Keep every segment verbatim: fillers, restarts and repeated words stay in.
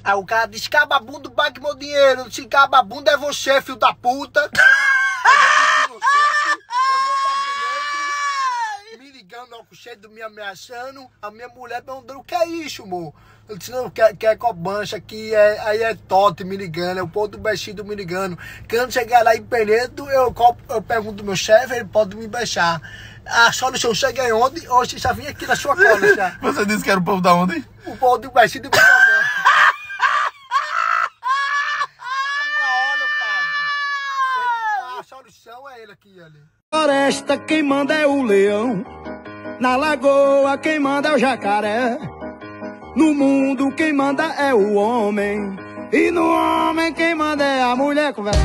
Aí o cara diz, cababundo, pague meu dinheiro. Se cababundo é você, filho da puta. Eu vou pedir no chefe, eu vou pra me ligando ao chefe, me ameaçando. A minha mulher perguntando, o que é isso, amor? Eu disse, não, quer, quer cobancha aqui, é, aí é Tote me ligando, é o povo do Bexido me ligando. Quando chegar lá em Penedo, eu, eu pergunto ao meu chefe, ele pode me beijar. A solução chega em onde? Hoje já vim aqui na sua cola já. Você disse que era o povo da onde? O povo do Bexido me ligando. A solução é ele aqui, ali. Floresta, quem manda é o leão. Na lagoa, quem manda é o jacaré. No mundo, quem manda é o homem. E no homem, quem manda é a mulher. Conversa.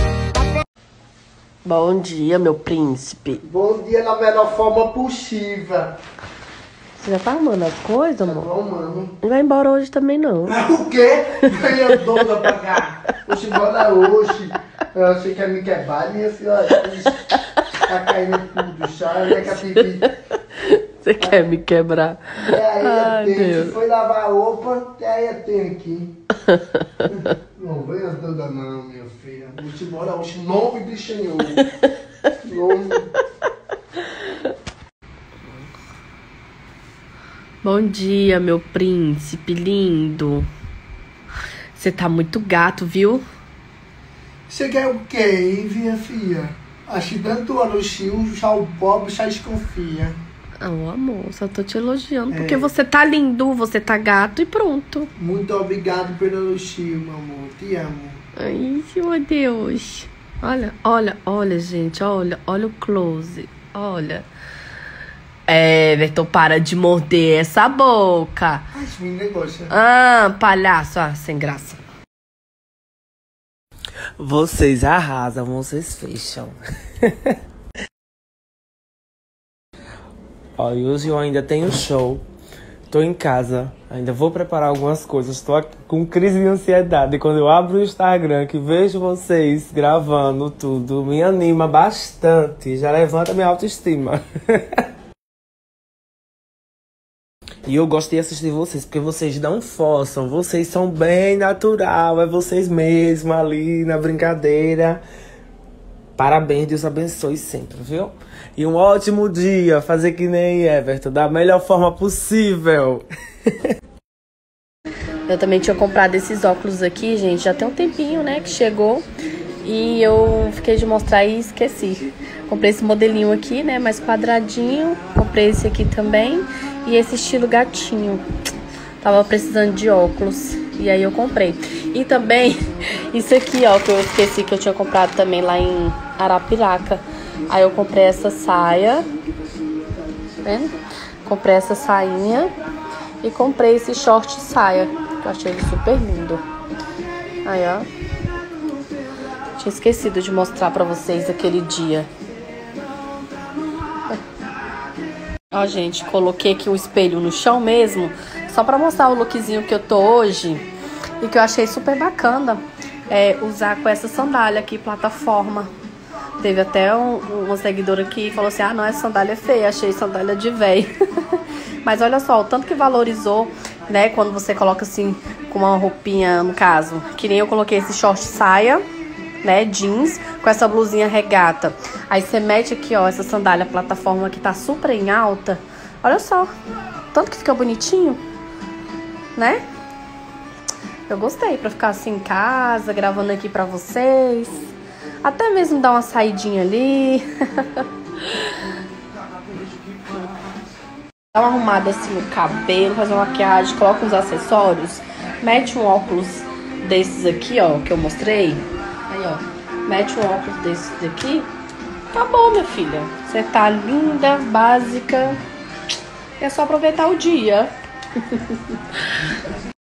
Bom dia, meu príncipe. Bom dia na melhor forma possível. Você já tá arrumando as coisas, amor? Tá bom, mano. Não vai embora hoje também, não. O quê? Ganhou doida pra cá. Vou embora hoje. Você quer me quebrar, minha filha? Tá caindo tudo, sabe? É capipi. Você quer me quebrar? E aí, Ai, tem, Deus. se foi lavar a roupa, e aí tem aqui. Não venha toda não, minha filha. Vou embora hoje, em nome do Senhor. Nome. Bom dia, meu príncipe lindo. Você tá muito gato, viu? Você quer o quê, hein, minha filha? Acho tanto elogio, já o pobre já desconfia. Ah, amor, só tô te elogiando. É. Porque você tá lindo, você tá gato e pronto. Muito obrigado pelo elogio, meu amor. Te amo. Ai, meu Deus. Olha, olha, olha, gente. Olha, olha o close. Olha. Everton, para de morder essa boca. Ai, esse negócio. Ah, palhaço. Ah, sem graça. Vocês arrasam, vocês fecham. Ó, e hoje eu ainda tenho show. Tô em casa, ainda vou preparar algumas coisas. Tô aqui com crise de ansiedade. Quando eu abro o Instagram, que vejo vocês gravando tudo, me anima bastante. Já levanta minha autoestima. E eu gosto de assistir vocês, porque vocês não forçam. Vocês são bem natural, é vocês mesmos ali na brincadeira. Parabéns, Deus abençoe sempre, viu? E um ótimo dia, fazer que nem Everton, da melhor forma possível. Eu também tinha comprado esses óculos aqui, gente, já tem um tempinho, né, que chegou. E eu fiquei de mostrar e esqueci. Comprei esse modelinho aqui, né, mais quadradinho. Comprei esse aqui também. E esse estilo gatinho. Tava precisando de óculos. E aí eu comprei. E também, isso aqui, ó, que eu esqueci que eu tinha comprado também lá em Arapiraca. Aí eu comprei essa saia. Tá vendo? Comprei essa sainha. E comprei esse short saia. Que eu achei ele super lindo. Aí, ó. Tinha esquecido de mostrar pra vocês aquele dia. Ó, gente, coloquei aqui o espelho no chão mesmo, só pra mostrar o lookzinho que eu tô hoje. E que eu achei super bacana é, usar com essa sandália aqui, plataforma. Teve até um, uma seguidora que falou assim, ah, não, essa sandália é feia, achei sandália de véio. Mas olha só, o tanto que valorizou, né, quando você coloca assim, com uma roupinha, no caso. Que nem eu coloquei esse short saia, né, jeans, com essa blusinha regata. Aí você mete aqui, ó, essa sandália plataforma que tá super em alta. Olha só, tanto que fica bonitinho, né? Eu gostei, pra ficar assim em casa, gravando aqui pra vocês. Até mesmo dar uma saidinha ali. Dá uma arrumada assim no cabelo, fazer uma maquiagem, coloca uns acessórios. Mete um óculos desses aqui, ó, que eu mostrei. Aí, ó, mete um óculos desses daqui. Acabou, minha filha. Você tá linda, básica. É só aproveitar o dia.